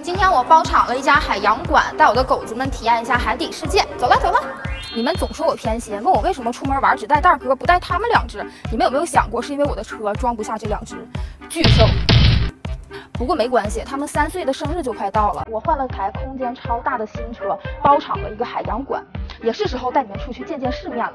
今天我包场了一家海洋馆，带我的狗子们体验一下海底世界。走了走了。你们总说我偏心，问我为什么出门玩只带蛋哥不带他们两只？你们有没有想过，是因为我的车装不下这两只巨兽？不过没关系，他们3岁的生日就快到了，我换了台空间超大的新车，包场了一个海洋馆，也是时候带你们出去见见世面了。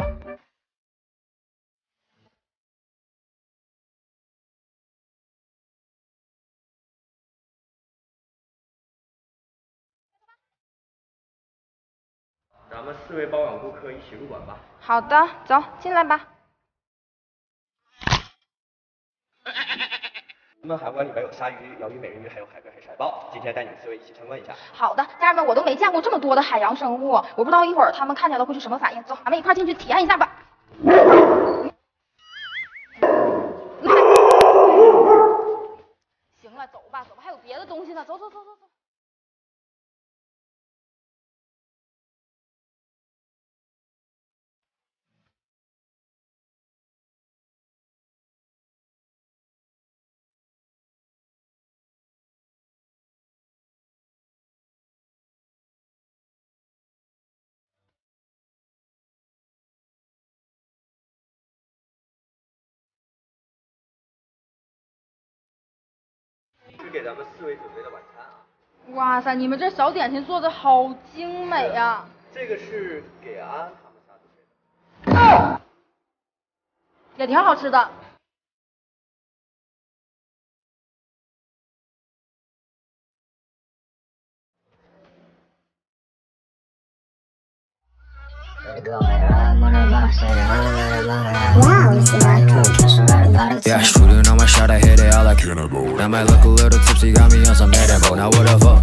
咱们4位包养顾客一起入馆吧。 好的，走进来吧。 咱们海馆里边有鲨鱼、鳐鱼、美人鱼，还有海龟、海晒豹。今天带你们4位一起参观一下。 好的，家人们，我都没见过这么多的海洋生物，我不知道一会儿他们看见了会是什么反应。走，咱们一块进去体验一下吧。行了，走吧，走吧，还有别的东西呢，走走走走走。 是给咱们4位准备的晚餐啊。 哇塞，你们这小点心做的好精美呀！ 这个是给安安他们仨准备的。 也挺好吃的。 Yeah, shooting on my shot, I hit it, I like cannibal. That might look a little tipsy, got me on some edible. Now what the fuck?